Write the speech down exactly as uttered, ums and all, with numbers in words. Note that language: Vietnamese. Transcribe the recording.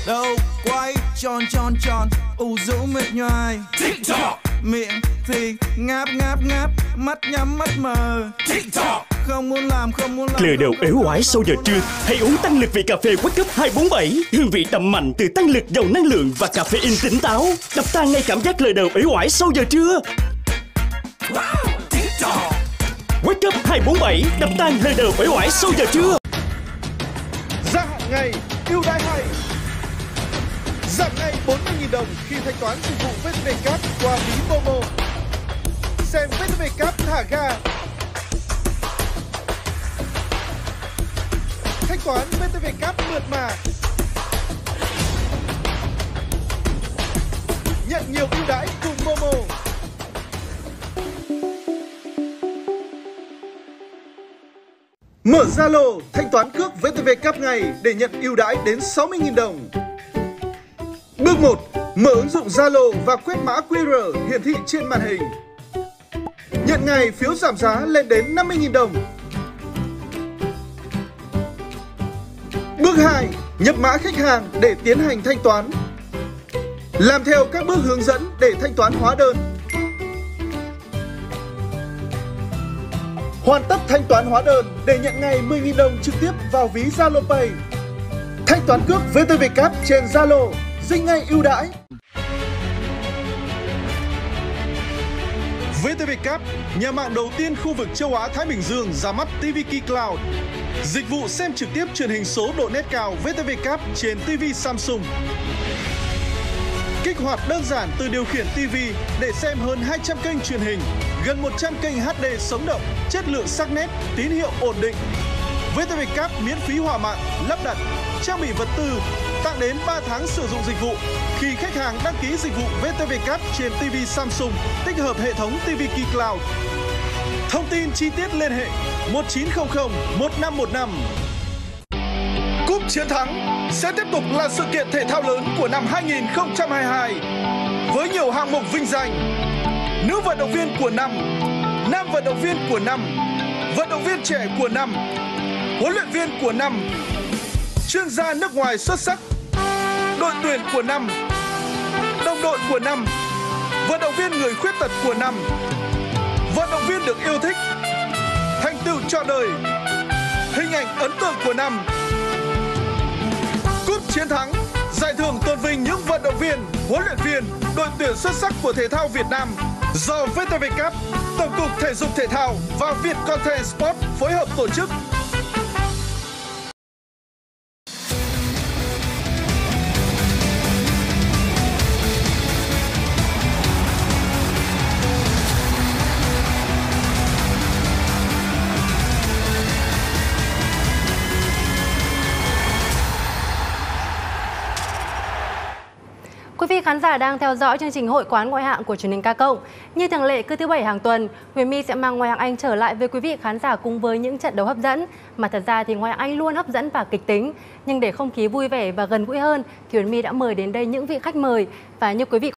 Đầu quay tròn tròn tròn, ủ rũ mệt nhoài. TikTok. Miệng thì ngáp ngáp ngáp, mắt nhắm mắt mờ. TikTok. Không muốn làm, không muốn làm. Lờ đầu uể oải sau giờ trưa, hãy uống tăng lực vị cà phê Wake Up hai bốn bảy. Hương vị đậm mạnh từ tăng lực giàu năng lượng và caffeine tỉnh táo, đập tan ngay cảm giác lờ đầu uể oải sau giờ trưa. Wow, TikTok. Wake Up hai bốn bảy, đập tan lờ đầu uể oải sau giờ trưa. Gia hạn ngày, ưu đãi hay. Giảm ngay bốn mươi nghìn đồng khi thanh toán dịch vụ vê tê vê Card qua ví Momo. Xem vê tê vê Card thả ga. Thanh toán vê tê vê Card mượt mà. Nhận nhiều ưu đãi cùng Momo. Mở Zalo thanh toán cước vê tê vê Card ngày để nhận ưu đãi đến sáu mươi nghìn đồng. Bước một. Mở ứng dụng Zalo và quét mã quy rờ hiển thị trên màn hình. Nhận ngày phiếu giảm giá lên đến năm mươi nghìn đồng. Bước hai. Nhập mã khách hàng để tiến hành thanh toán. Làm theo các bước hướng dẫn để thanh toán hóa đơn. Hoàn tất thanh toán hóa đơn để nhận ngày mười nghìn đồng trực tiếp vào ví Zalo Pay. Thanh toán cước vê tê vê Card trên Zalo, dinh ngay ưu đãi. vê tê vê Card, nhà mạng đầu tiên khu vực châu Á Thái Bình Dương ra mắt ti vi Key Cloud. Dịch vụ xem trực tiếp truyền hình số độ nét cao vê tê vê Card trên ti vi Samsung. Kích hoạt đơn giản từ điều khiển ti vi để xem hơn hai trăm kênh truyền hình, gần một trăm kênh hát đê sống động, chất lượng sắc nét, tín hiệu ổn định. vê tê vê Card miễn phí hỏa mạng, lắp đặt, trang bị vật tư, tặng đến ba tháng sử dụng dịch vụ khi khách hàng đăng ký dịch vụ vê tê vê Card trên ti vi Samsung tích hợp hệ thống ti vi Key Cloud. Thông tin chi tiết liên hệ một chín không không một năm một năm. Cúp Chiến Thắng sẽ tiếp tục là sự kiện thể thao lớn của năm hai nghìn không trăm hai mươi hai với nhiều hạng mục vinh danh: nữ vận động viên của năm, nam vận động viên của năm, vận động viên trẻ của năm, huấn luyện viên của năm, chuyên gia nước ngoài xuất sắc, đội tuyển của năm, đồng đội của năm, vận động viên người khuyết tật của năm, vận động viên được yêu thích, thành tựu trọn đời, hình ảnh ấn tượng của năm. Cúp Chiến Thắng, giải thưởng tôn vinh những vận động viên, huấn luyện viên, đội tuyển xuất sắc của thể thao Việt Nam do vê tê vê Card, Tổng cục Thể dục Thể thao và Việt Content Sport phối hợp tổ chức. Quý vị khán giả đang theo dõi chương trình Hội quán ngoại hạng của truyền hình K cộng. Như thường lệ cứ thứ bảy hàng tuần, Huyền My sẽ mang ngoại hạng Anh trở lại với quý vị khán giả cùng với những trận đấu hấp dẫn. Mà thật ra thì ngoại hạng Anh luôn hấp dẫn và kịch tính. Nhưng để không khí vui vẻ và gần gũi hơn thì Huyền My đã mời đến đây những vị khách mời. Và như quý vị